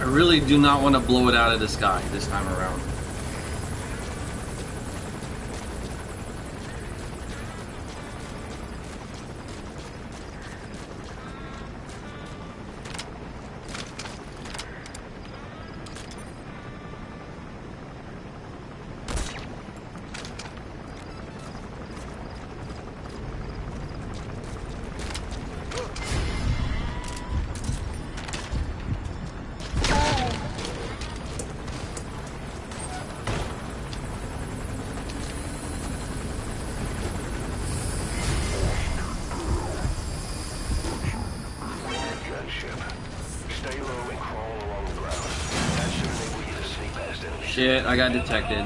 really do not want to blow it out of the sky this time around. Shit, I got detected.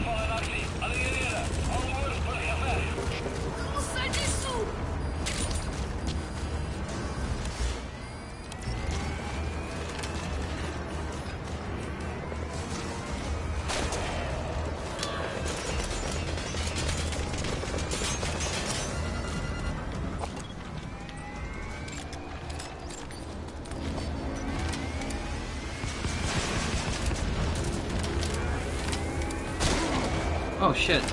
Oh shit.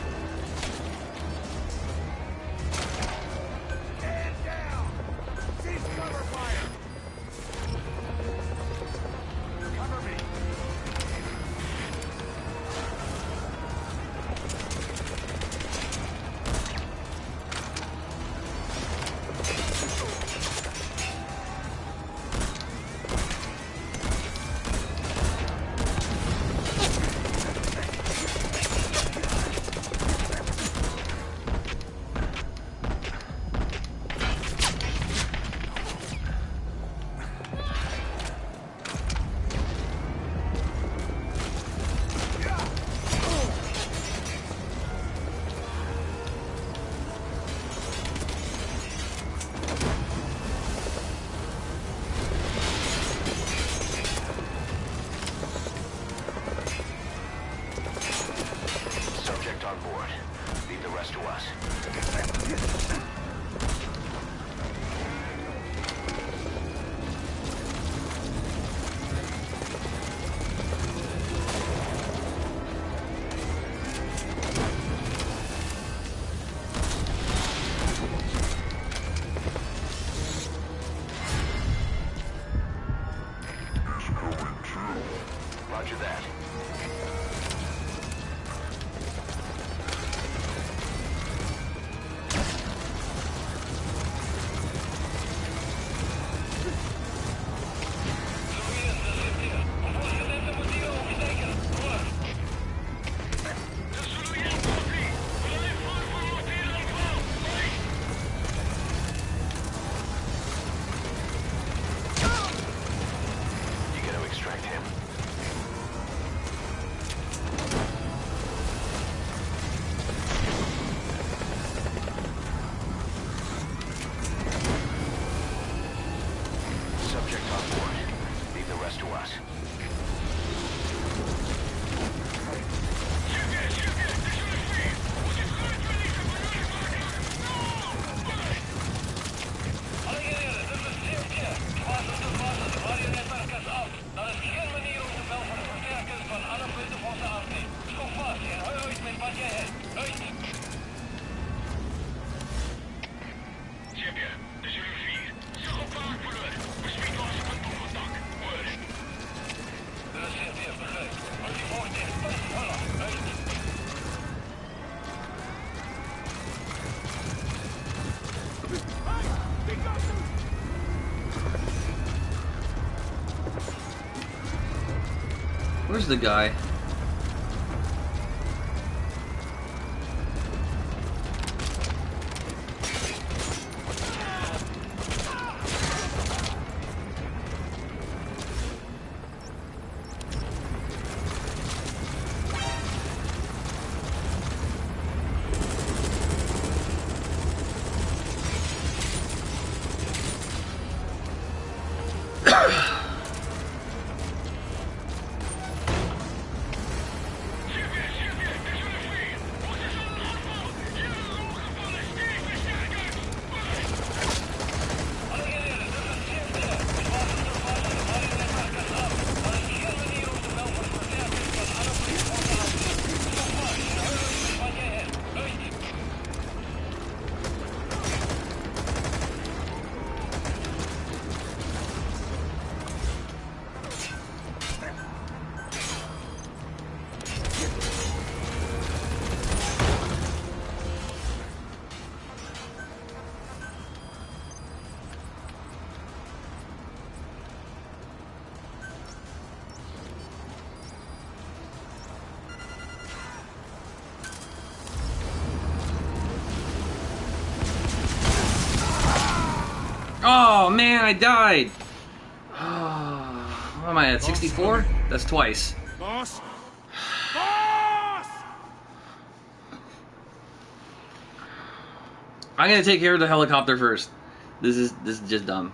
Where's the guy? Oh man, I died. What am I at? 64? That's twice. Boss! Boss! I'm gonna take care of the helicopter first. This is just dumb.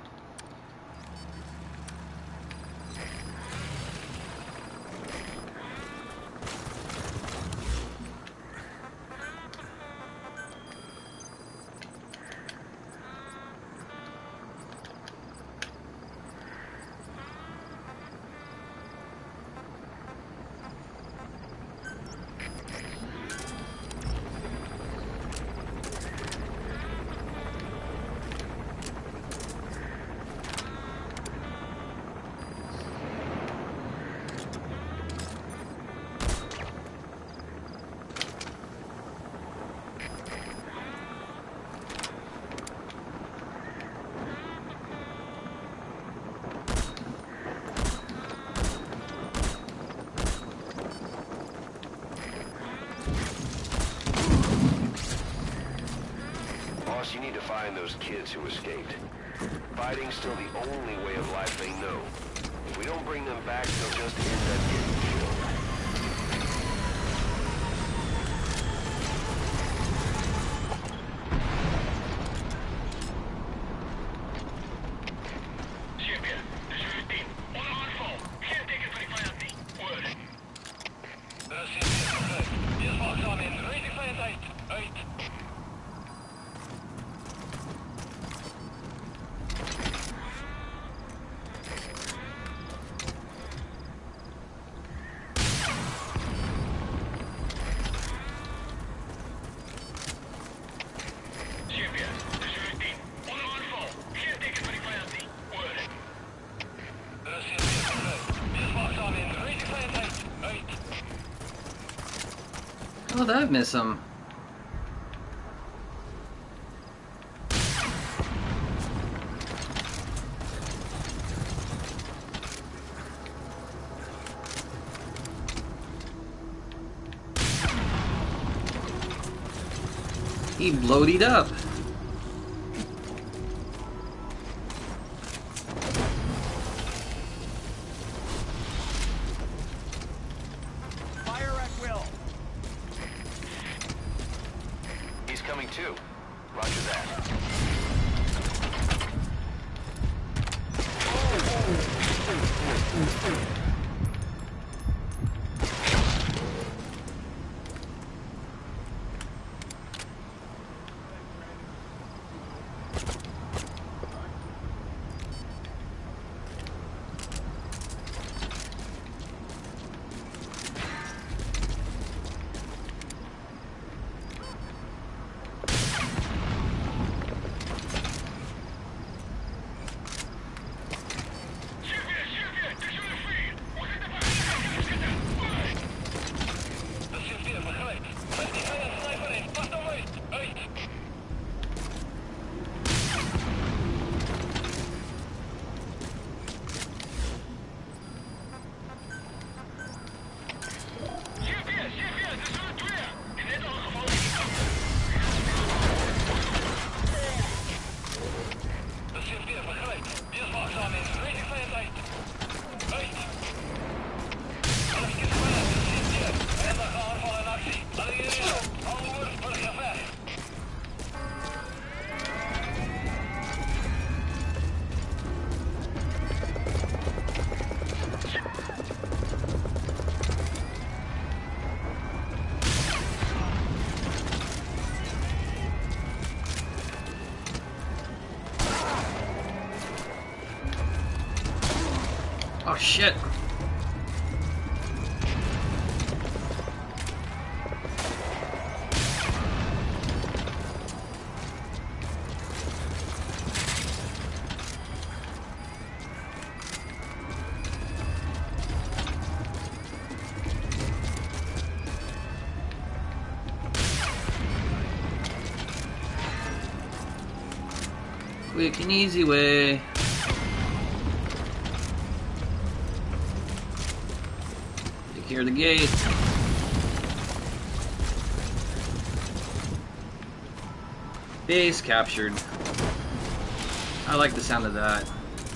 You need to find those kids who escaped. Fighting's still the only way of life they know. If we don't bring them back, they'll just end up getting killed. How did that miss him? He bloated up. Fire at will. He's coming too. Roger that. Oh shit. Quick and easy way. Secure the gate. Base captured. I like the sound of that.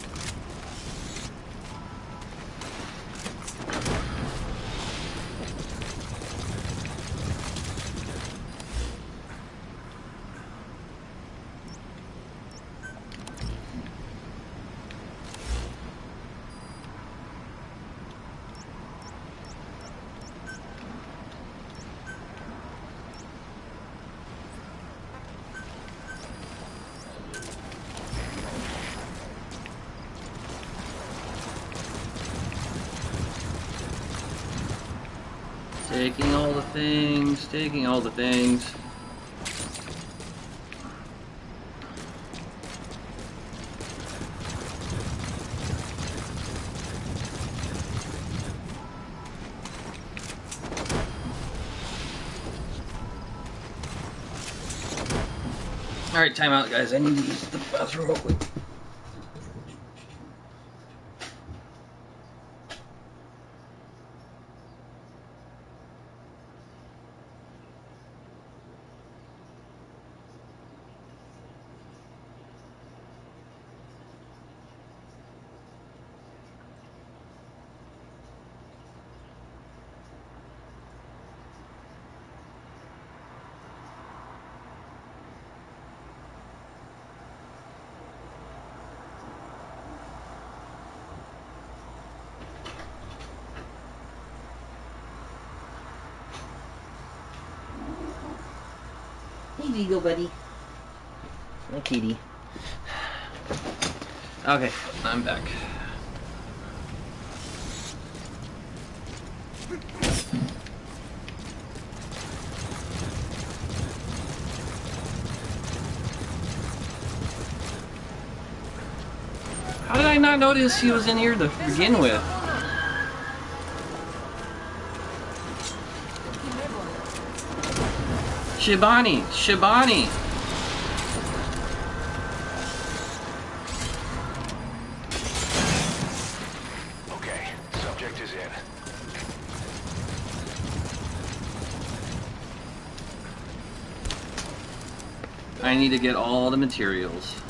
Taking all the things, taking all the things. Alright, time out, guys. I need to use the bathroom real quick. Hey, Vigo, buddy. Hi, kitty. Okay, I'm back. How did I not notice he was in here to begin with? Shibani! Shibani! Okay, subject is in. I need to get all the materials.